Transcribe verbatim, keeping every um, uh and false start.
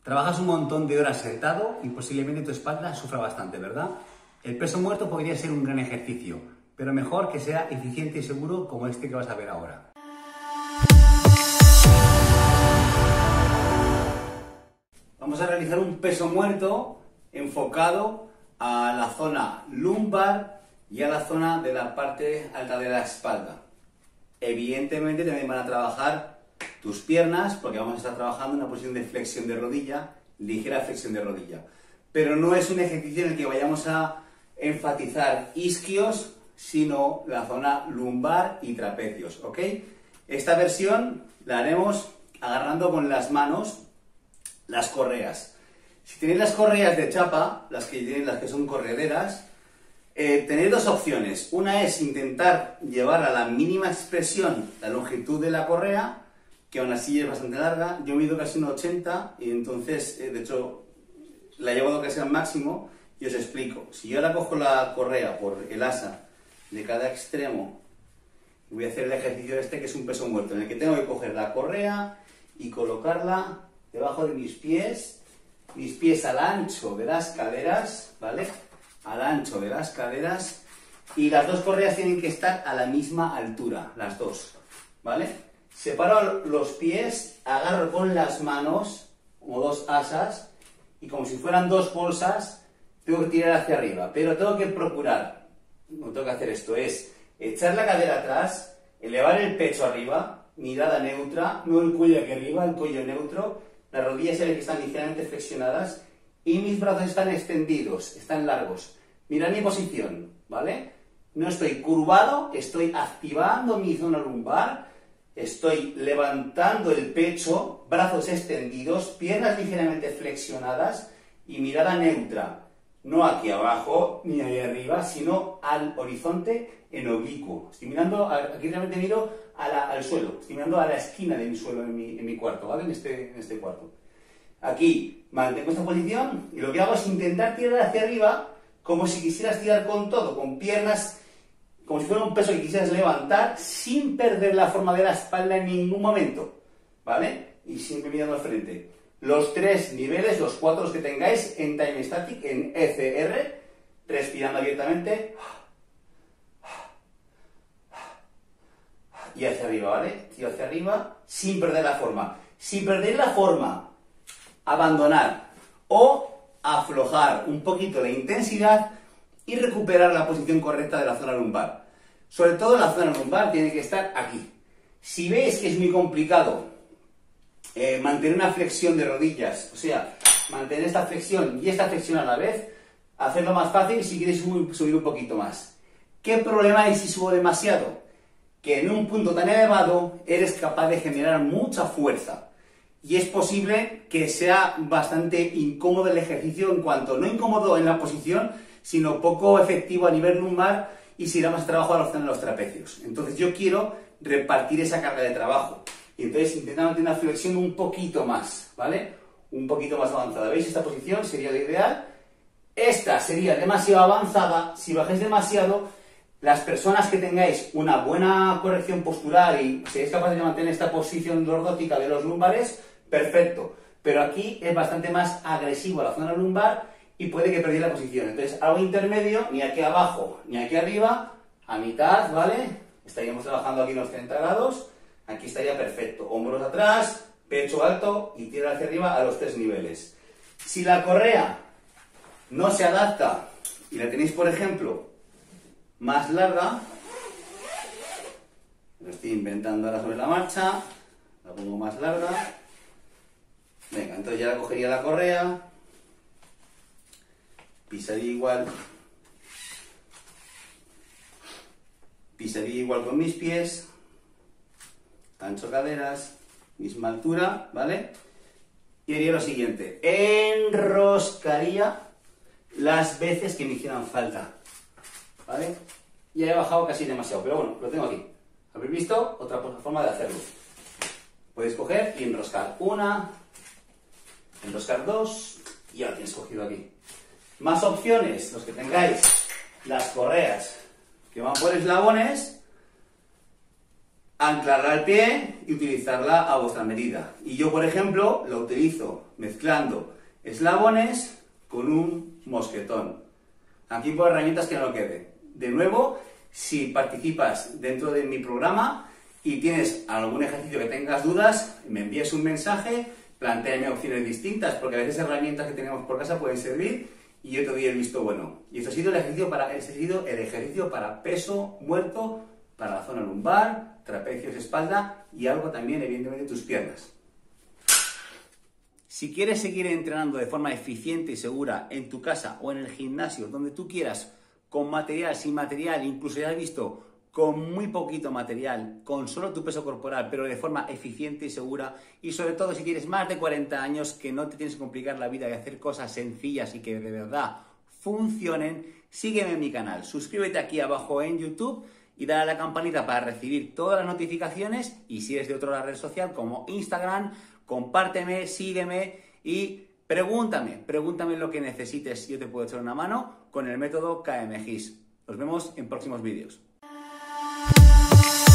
Trabajas un montón de horas sentado y posiblemente tu espalda sufra bastante, ¿verdad? El peso muerto podría ser un gran ejercicio, pero mejor que sea eficiente y seguro como este que vas a ver ahora. Vamos a realizar un peso muerto enfocado a la zona lumbar y a la zona de la parte alta de la espalda. Evidentemente también van a trabajar tus piernas, porque vamos a estar trabajando en una posición de flexión de rodilla, ligera flexión de rodilla. Pero no es un ejercicio en el que vayamos a enfatizar isquios, sino la zona lumbar y trapecios, ¿ok? Esta versión la haremos agarrando con las manos las correas. Si tenéis las correas de chapa, las que, tienen, las que son correderas, eh, tenéis dos opciones. Una es intentar llevar a la mínima expresión la longitud de la correa, que aún así es bastante larga. Yo mido casi un ochenta y entonces, eh, de hecho, la he llevado casi al máximo y os explico. Si yo ahora cojo la correa por el asa de cada extremo, voy a hacer el ejercicio este que es un peso muerto, en el que tengo que coger la correa y colocarla debajo de mis pies, mis pies al ancho de las caderas, ¿vale? Al ancho de las caderas, y las dos correas tienen que estar a la misma altura, las dos, ¿vale? Separo los pies, agarro con las manos, como dos asas, y como si fueran dos bolsas, tengo que tirar hacia arriba. Pero tengo que procurar, no tengo que hacer esto, es echar la cadera atrás, elevar el pecho arriba, mirada neutra, no el cuello aquí arriba, el cuello neutro, las rodillas se ven que están ligeramente flexionadas, y mis brazos están extendidos, están largos. Mirad mi posición, ¿vale? No estoy curvado, estoy activando mi zona lumbar, estoy levantando el pecho, brazos extendidos, piernas ligeramente flexionadas y mirada neutra. No aquí abajo ni ahí arriba, sino al horizonte en oblicuo. Estoy mirando, aquí realmente miro a la, al suelo, estoy mirando a la esquina de mi suelo en mi, en mi cuarto, ¿vale? En este, en este cuarto. Aquí mantengo esta posición y lo que hago es intentar tirar hacia arriba como si quisieras tirar con todo, con piernas, como si fuera un peso que quisieras levantar sin perder la forma de la espalda en ningún momento, ¿vale? Y siempre mirando al frente. Los tres niveles, los cuatro los que tengáis en Time Static, en E C R, respirando abiertamente y hacia arriba, ¿vale? Tiro hacia arriba sin perder la forma. Si perdéis la forma, abandonar o aflojar un poquito la intensidad y recuperar la posición correcta de la zona lumbar. Sobre todo la zona lumbar tiene que estar aquí. Si veis que es muy complicado eh, mantener una flexión de rodillas, o sea, mantener esta flexión y esta flexión a la vez, hacerlo más fácil si queréis subir un poquito más. ¿Qué problema hay si subo demasiado? Que en un punto tan elevado eres capaz de generar mucha fuerza. Y es posible que sea bastante incómodo el ejercicio en cuanto, no incómodo en la posición, sino poco efectivo a nivel lumbar y si da más trabajo a la zona de los trapecios. Entonces yo quiero repartir esa carga de trabajo. Y entonces intentar mantener una flexión un poquito más, ¿vale? Un poquito más avanzada. ¿Veis? Esta posición sería la ideal. Esta sería demasiado avanzada. Si bajáis demasiado, las personas que tengáis una buena corrección postural y seáis capaces de mantener esta posición lordótica de los lumbares, perfecto. Pero aquí es bastante más agresivo a la zona lumbar y puede que perdáis la posición. Entonces, algo intermedio, ni aquí abajo ni aquí arriba, a mitad, ¿vale? Estaríamos trabajando aquí unos treinta grados, aquí estaría perfecto. Hombros atrás, pecho alto y tiro hacia arriba a los tres niveles. Si la correa no se adapta y la tenéis, por ejemplo, más larga, lo estoy inventando ahora sobre la marcha, la pongo más larga, venga, entonces ya la cogería la correa, pisaría igual, pisaría igual con mis pies, ancho caderas, misma altura, ¿vale? Y haría lo siguiente, enroscaría las veces que me hicieran falta, ¿vale? Ya he bajado casi demasiado, pero bueno, lo tengo aquí. ¿Habéis visto? Otra forma de hacerlo. Podéis coger y enroscar una, enroscar dos, y ya lo tienes cogido aquí. Más opciones, los que tengáis las correas que van por eslabones, anclarla al pie y utilizarla a vuestra medida. Y yo, por ejemplo, lo utilizo mezclando eslabones con un mosquetón. Aquí por herramientas que no quede. De nuevo, si participas dentro de mi programa y tienes algún ejercicio que tengas dudas, me envíes un mensaje, plantéame opciones distintas, porque a veces herramientas que tenemos por casa pueden servir y yo te doy el visto bueno. Y esto ha sido el ejercicio para, este ha sido el ejercicio para peso muerto, para la zona lumbar, trapecios, espalda y algo también, evidentemente, tus piernas. Si quieres seguir entrenando de forma eficiente y segura en tu casa o en el gimnasio, donde tú quieras, con material, sin material, incluso ya has visto, con muy poquito material, con solo tu peso corporal, pero de forma eficiente y segura, y sobre todo si tienes más de cuarenta años, que no te tienes que complicar la vida y hacer cosas sencillas y que de verdad funcionen, sígueme en mi canal, suscríbete aquí abajo en YouTube y dale a la campanita para recibir todas las notificaciones, y si eres de otra red social como Instagram, compárteme, sígueme y pregúntame, pregúntame lo que necesites, yo te puedo echar una mano con el método K M G I S. Nos vemos en próximos vídeos.